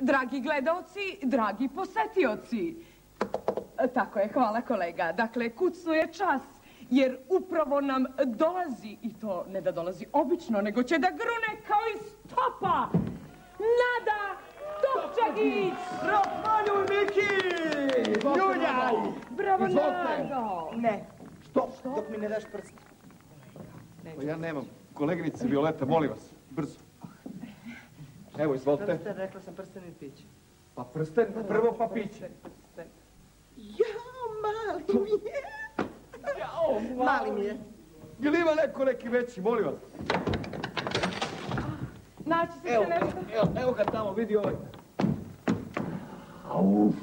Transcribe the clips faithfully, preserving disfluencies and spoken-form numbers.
Dragi gledaoci, dragi posetioci. Tako je, hvala kolega. Dakle, kucnu je čas, jer upravo nam dolazi, i to ne da dolazi obično, nego će da grune kao iz topa, Nada Topčagić! Bravo, Miki! Ljuljaj! Bravo, Nado! Ne. Što? Dok mi ne daš prst. Ja nemam. Koleginice Violeta, molim vas, brzo. Evo, izvolite. Prsten, rekla sam prsten i piće. Pa prsten, prvo pa piće. Jao, mali mi je. Jao, Mali mi je. Je li ima neko neki veći, molim vas? Naći se se nešto. Evo, evo ga tamo, vidi ovaj. Uf.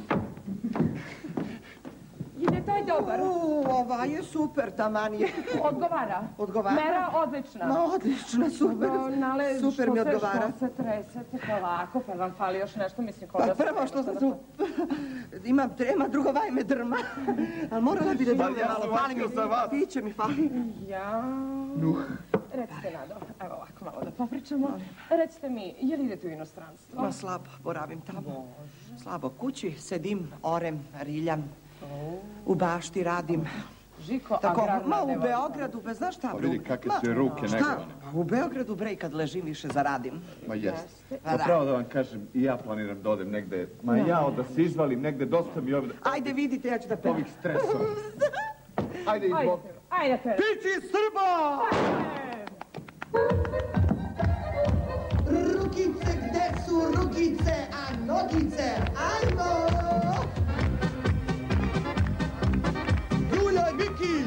Je taj dobar? Uuu, ova je super, taman je. Odgovara? Odgovara. Mera odlična. Ma, odlična, super. Nale, Super mi odgovara. Što se tresete polako, pa vam fali još nešto, mislim, kod Pa da se... prvo što sam tu... Imam trema, drugo vaj me drma. Ali morala bi da Pa dobije ja malo. sam Fali mi, vaskio za vas. piće mi fali. Ja... Nuh. Recite, Nado, evo ovako malo da popričamo. Recite mi, je li idete u inostranstvo? Ma, slabo boravim tamo. Slabo kući, sedim, orem, riljam. U bašti radim. Žiko, Tako, agrarna ma u devojka. Beogradu, bez znaš šta, Pa bre, vidi kakve ma, su joj ruke šta? negovane. Pa u Beogradu, bre, kad ležim više zaradim. Ma jest. Pa Pa da. pravo da vam kažem, i ja planiram da odem negde. Ma jao, da se izvalim negde, dosta mi ovdje... Ajde, vidite, ja ću da pevam. Ovih stresova. Ajde, izvol. Ajde, ajde, pere. Pići Srba! Rukice, gde su rukice, a nogice, ajmo! Juljaj, Miki!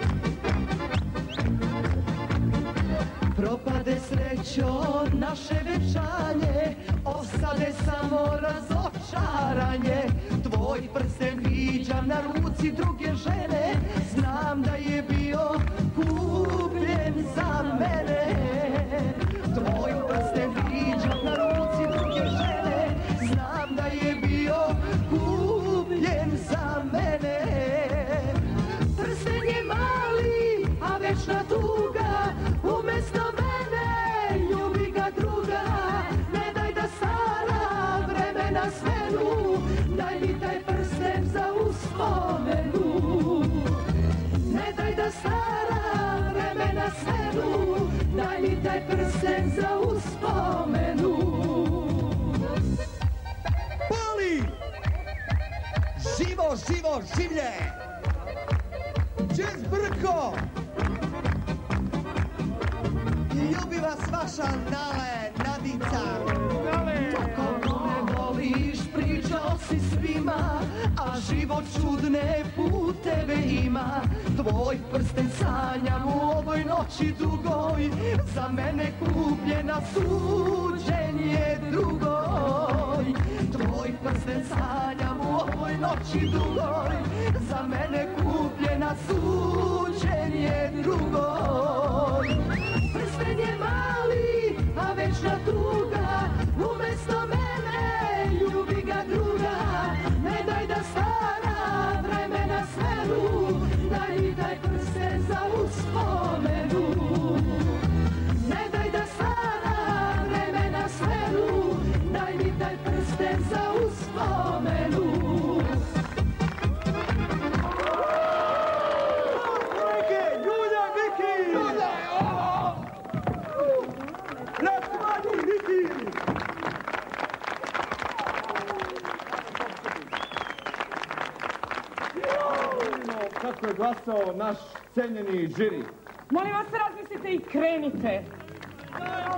Propade srećo naše večanje, ostane samo razočaranje. Tvoj prsten viđam na ruci druge žene, znam da je bio kupljen za mene. Tvoj prsten viđam na ruci druge žene, znam da je bio kupljen za mene. Prsten je mali, a večna tuga, umjesto mene ljubi ga druga. Ne daj da stara vremena svenu, daj mi taj prsten za uspomenu. Ne daj da stara vremena svenu, daj mi taj prsten za uspomenu. Pali! Živo, živo, življe! Čez brko! Ljubi vas vaša Nale, Nadica! Kako me voliš, pričao si svima, a život čudne puteve ima. Tvoj prsten sanjam u ovoj noći dugoj, za mene kupljena suđenje drugoj. Tvoj prsten sanjam u ovoj noći dugoj, za mene kupljena suđenje drugoj. Prsten je mali, a večna tuga, umjesto mene ljubi ga druga. Ne daj da stara vremena svenu, daj mi taj prsten za uspomenu. Ne daj da stara vremena svenu, daj mi taj prsten za uspomenu. Juljaj, Miki! Juljaj, ovo! Rasmani, Miki! Kako je glasao naš cenjeni žiri. Molim vas, razmislite i krenite.